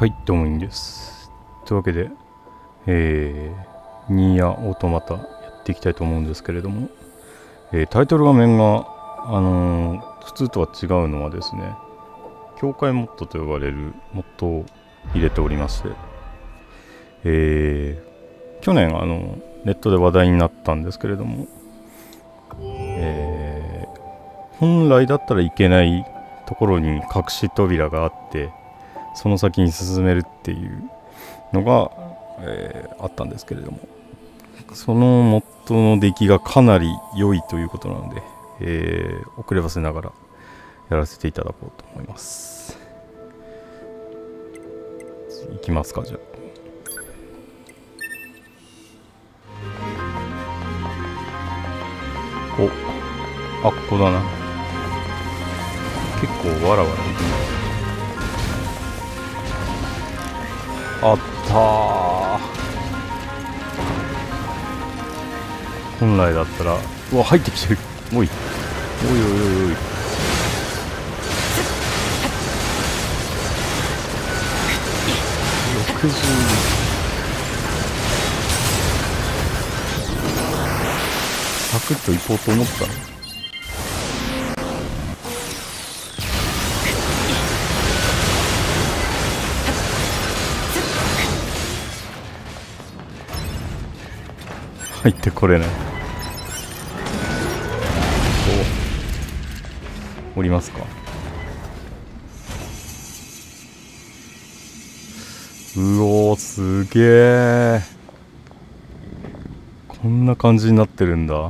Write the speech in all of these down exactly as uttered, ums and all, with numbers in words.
はい、どうもいいんです。というわけで、えー、ニーヤオートマタやっていきたいと思うんですけれども、えー、タイトル画面が、あのー、普通とは違うのはですね、境界モッドと呼ばれるモッドを入れておりまして、えー、去年あのネットで話題になったんですけれども、えー、本来だったらいけないところに隠し扉があってその先に進めるっていうのが、えー、あったんですけれども、そのモッドの出来がかなり良いということなので、えー、遅ればせながらやらせていただこうと思います。いきますか。じゃあおあ、ここだな。結構わらわらいるね。あったー。本来だったらうわ入ってきてる。おいおいおいおいおい。ろくじゅうサクッと行こうと思ったの。入ってこれない。お降りますか。うおー、すげえ。こんな感じになってるんだ。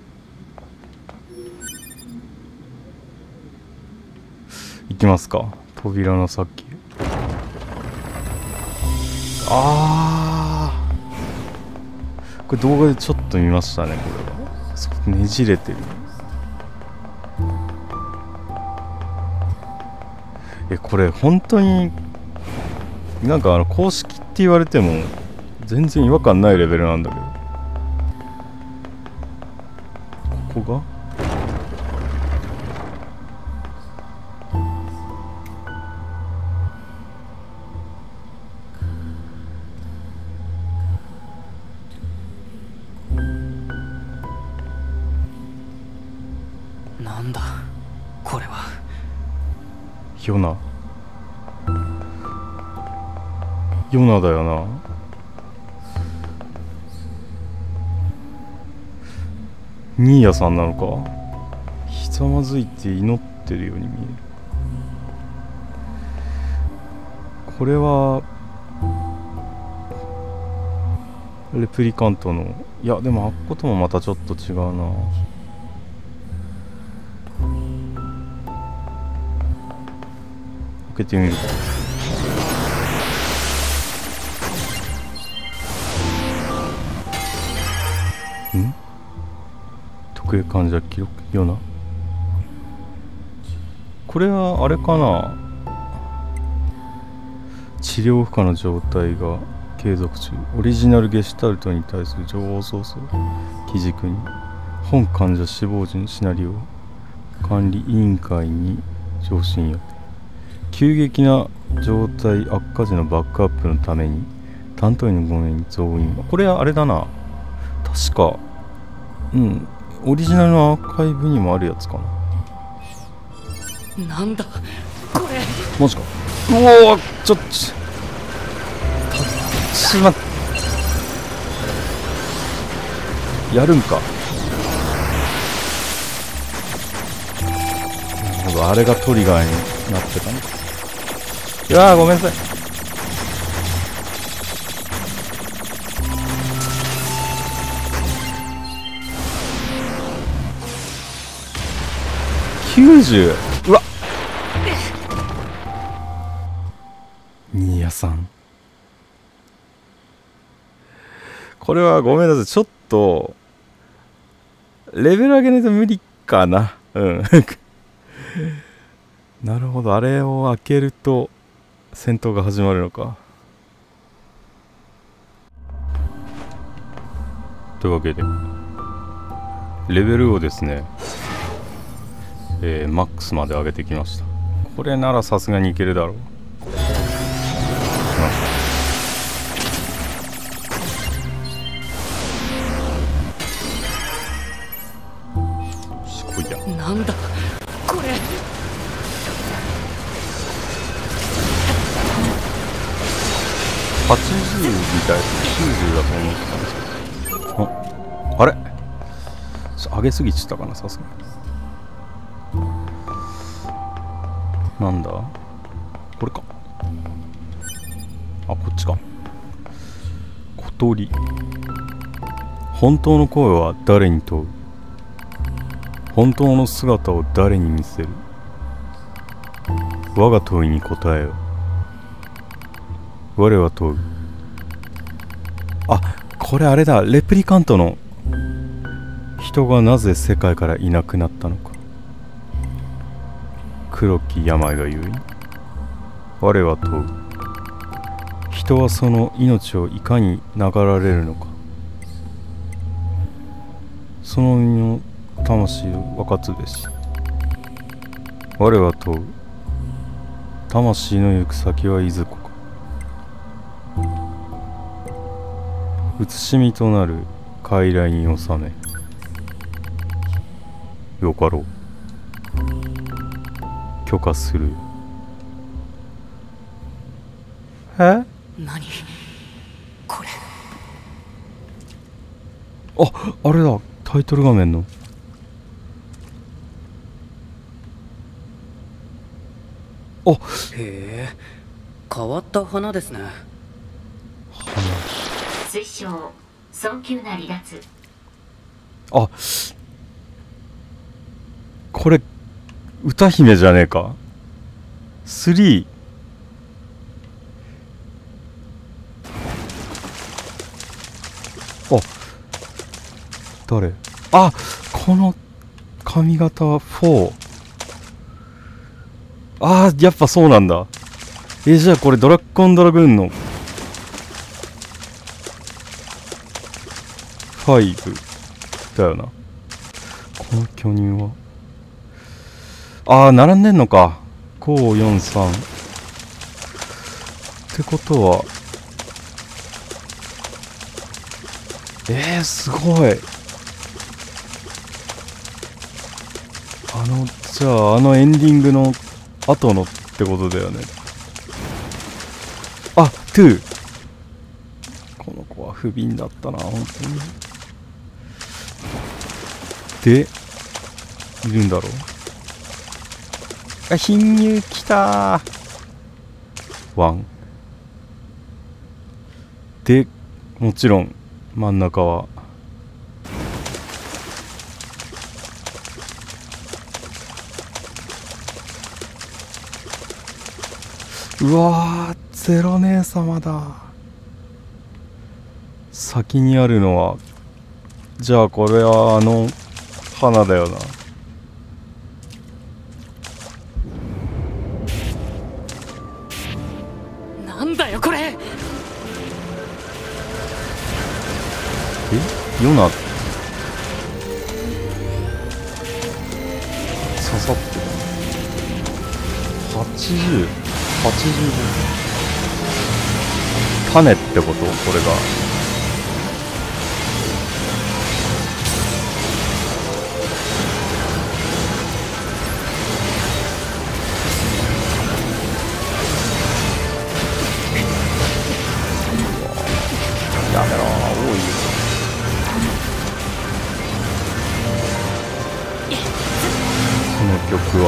行きますか。扉の先。あー、これ動画でちょっと見ましたね。これはねじれてる。え、これ本当になんかあの公式って言われても全然違和感ないレベルなんだけど、ここがなんだこれは。 ヨナヨナだよな。ニーヤさんなのか。ひざまずいて祈ってるように見える。これはレプリカントの、いやでもあっこともまたちょっと違うな。開けてみるか。ん特営患者記録ような。これはあれかな。治療不可の状態が継続中。オリジナルゲシュタルトに対する情報操作基軸に本患者死亡時のシナリオ管理委員会に上申予定。急激な状態悪化時のバックアップのために担当員のごめんに増員。これはあれだな。確かうんオリジナルのアーカイブにもあるやつかな。なんだこれ。 マジか。うおー、ちょっとちょっと待って、やるんか。なるほど、あれがトリガーになってたね。いやーごめんなさい。きゅうじゅう。うわっ、ニーヤさん、これはごめんなさい。ちょっとレベル上げないと無理かな。うんなるほど、あれを開けると戦闘が始まるのか。というわけでレベルをですね、えー、マックスまで上げてきました。これならさすがにいけるだろう。 ました。すごいや。 なんだこれ。 はちじゅうみたいです。きゅうじゅうだと思ってたんですけど。あ、あれちょ上げすぎちゃったかな、さすがに。なんだこれか。あ、こっちか。小鳥。本当の声は誰に問う？本当の姿を誰に見せる？我が問いに答えよ。我は問う。あ、これあれだ。レプリカントの人がなぜ世界からいなくなったのか。黒き病が言うに。我は問う。人はその命をいかに流られるのか。その身の魂を分かつべし。我は問う。魂の行く先はいずこか。写しみとなる傀儡に収め。よかろう。許可する。え？ 何これ。 あ、あれだ。タイトル画面の。あ、 へえ、変わった花ですね。 推奨早急な離脱。 あ、これ歌姫じゃねえか。スリー。あ、誰？あ、この髪型はフォー。あー、やっぱそうなんだ。え、じゃあこれドラゴンドラグーンのファイブだよな。この巨乳はあー、並んでんのか。ごーよんさんってことは、えー、すごい。あの、じゃああのエンディングの後のってことだよね。あ、トゥー。この子は不憫だったな、本当に。で、いるんだろう。あ、貧乳きたー。ワン。で、もちろん、真ん中は。うわー、ゼロ姉様だ。先にあるのは、じゃあこれはあの花だよな。 なんだよこれ。 え、ヨナ刺さってる。はちじゅう、はちじゅうご。種ってこと？これが。やめろー、多いよ。この曲は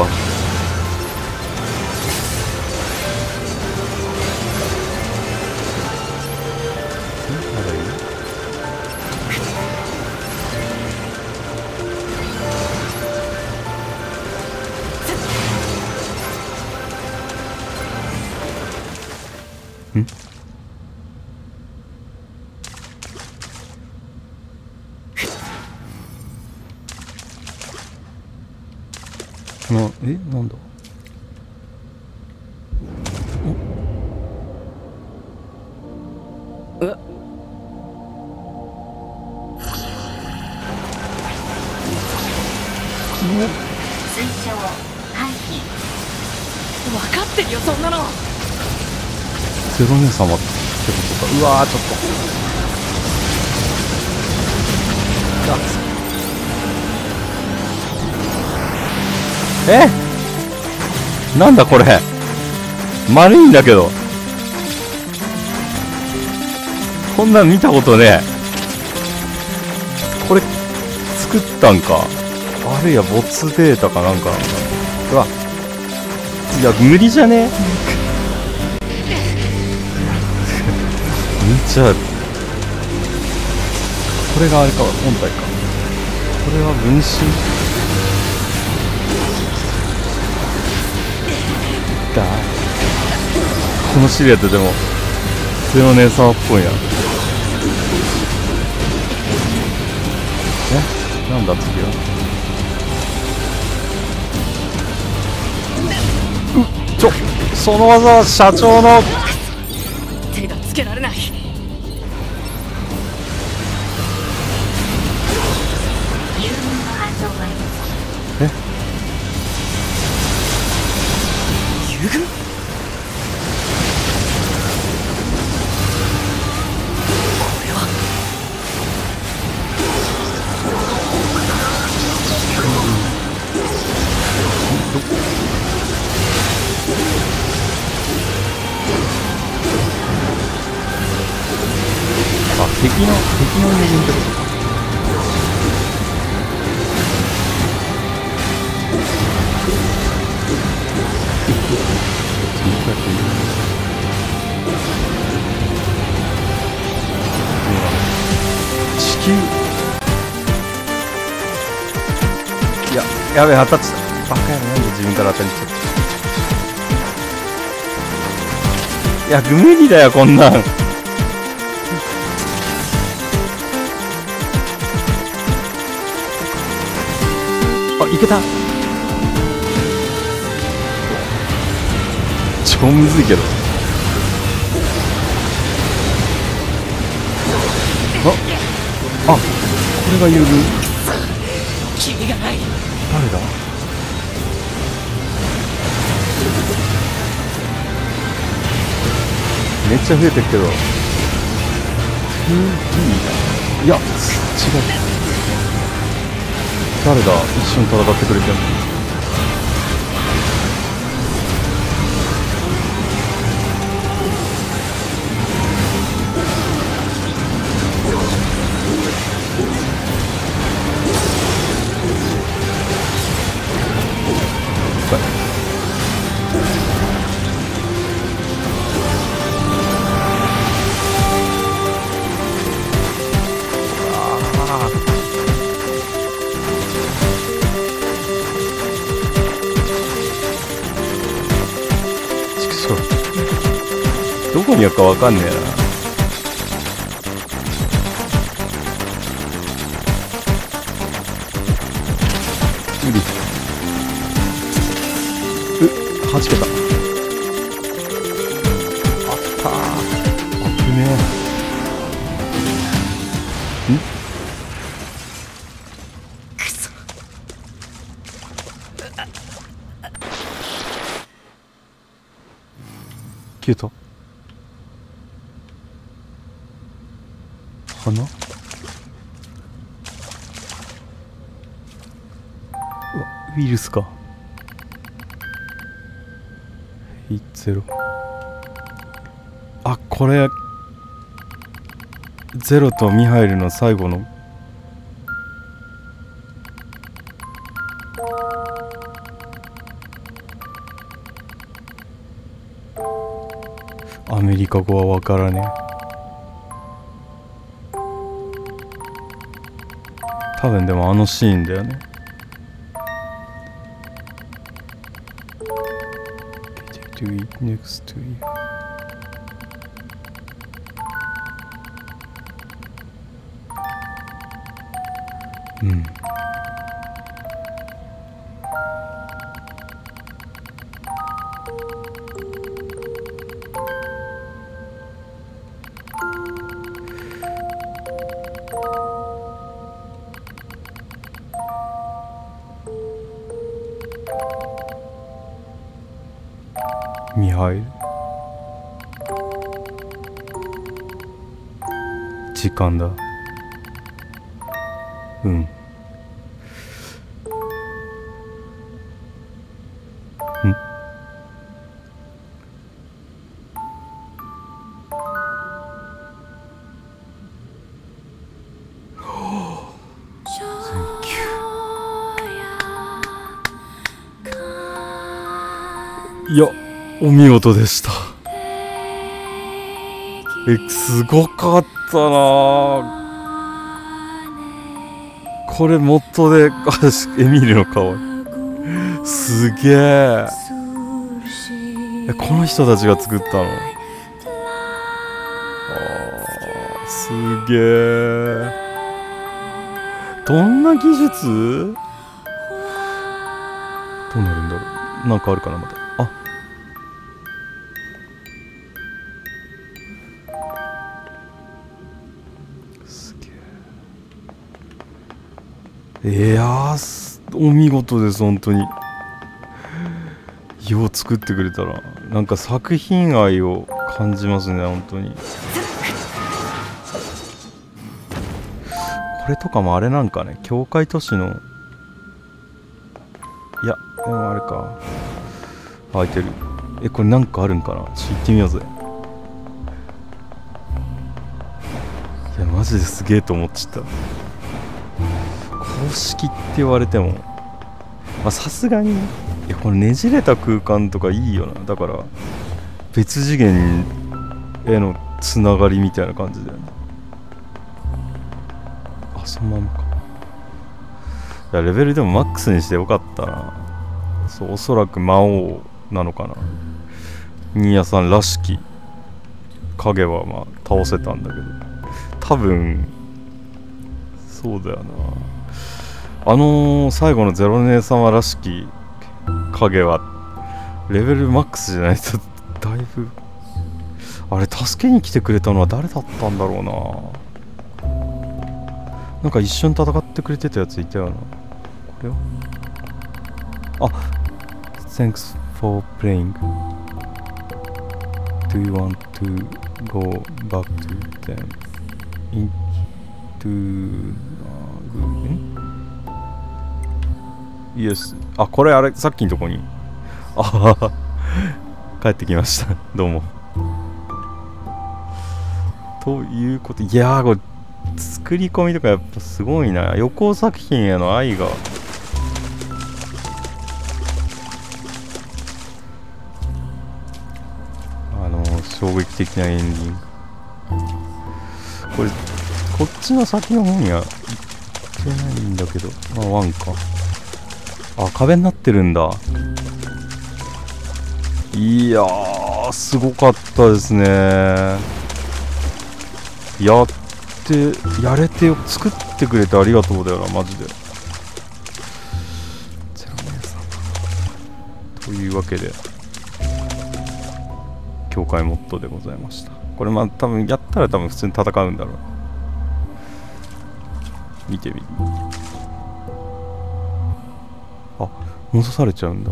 ん？な、え、なんだ？ え？ 推奨廃棄。 分かってるよそんなの。 ゼロ姉様ってことか。うわー、ちょっとえ、なんだこれ、丸いんだけど、こんなん見たことねえ。これ作ったんか、あるいはボツデータかなんかなんか。うわ、いや無理じゃね見ちゃう。これがあれか、本体か。これは分身だ。このシルエットでもゼロ姉様っぽいな。え、なんだ次は。うっ、ちょ、その技は社長の手がつけられない。 有人の反応があります。 え、 遊軍。これはあ、敵の敵の人間ってことか。地球、いや、やべえ、当たっちゃった。バカやろ、なんで自分から当たりちゃった。いや、無理だよ、こんなん。あ、いけた。超むずいけど。あ、あ、これが遊軍。 君がない。 誰だ。めっちゃ増えてるけど。うん、いい。いや、違う。誰だ、一緒に戦ってくれてるの。どこにあるかわかんねえな。無理。う、はじけた。あったー。あぶねえ。ん？ くそ。 消えた。花？うわ、ウイルスか。フェイゼロ。あ、これゼロとミハイルの最後の。アメリカ語はわからねえ。多分でもあのシーンだよね。Do it next to you. うん。ミハイル。 時間だ。うん。ん？いや、お見事でした。え、すごかったなぁ。これ元で、あ、エミールの顔。すげえ。え、この人たちが作ったの？あー、すげえ。どんな技術？どうなるんだろう。なんかあるかな、また。あ、すげえ。いやー、お見事です、本当に。よう作ってくれたら、なんか作品愛を感じますね、本当に。これとかもあれなんかね、境界都市の、いや、でもあれか。開いてる。え、これなんかあるんかな。ちょっと行ってみようぜ。いや、マジですげえと思っちゃった。公式って言われても、まあさすがに、いや、このねじれた空間とかいいよな。だから別次元へのつながりみたいな感じだよね。あ、そのままか。いや、レベルでもマックスにしてよかったな。そう、おそらく魔王なのかな。ニーヤさんらしき影はまあ倒せたんだけど、多分そうだよな。あのー、最後のゼロ姉様らしき影はレベルマックスじゃないとだいぶ。あれ、助けに来てくれたのは誰だったんだろうな。なんか一緒に戦ってくれてたやついたよな。これはあ、Thanks for playing. Do you want to go back to them? Into... んYes。あ、これあれ、さっきのとこに。あはは。帰ってきました。どうも。ということ、いやー、これ、作り込みとかやっぱすごいな。予行作品への愛が。あのー、衝撃的なエンディング。これ、こっちの先の方には行ってないんだけど。まあ、ワンか。あ、壁になってるんだ。いやー、すごかったですね。やって、やれてよ、作ってくれてありがとうだよな、マジで。じゃあ皆さん。というわけで、境界モッドでございました。これまあ多分やったら多分普通に戦うんだろう。見てみる。あ、戻されちゃうんだ。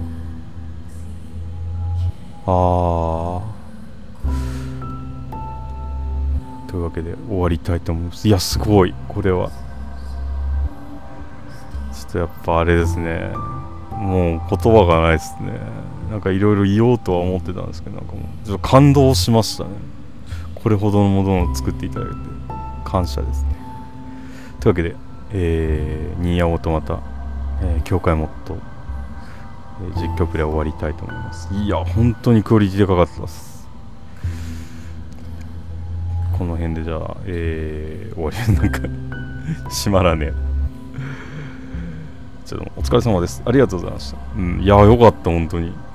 あー。というわけで終わりたいと思います。いや、すごい。これは。ちょっとやっぱあれですね。もう言葉がないですね。なんかいろいろ言おうとは思ってたんですけど、なんかもうちょっと感動しましたね。これほどのものを作っていただいて感謝ですね。というわけで、えー、ニーヤオートマタ、えー、境界モッド、えー、実況プレイ終わりたいと思います。いや、本当にクオリティ高かったです。この辺でじゃあ、えー、終わり。なんか閉まらねえ。ちょっとお疲れ様です。ありがとうございました。うん、いや、よかった、本当に。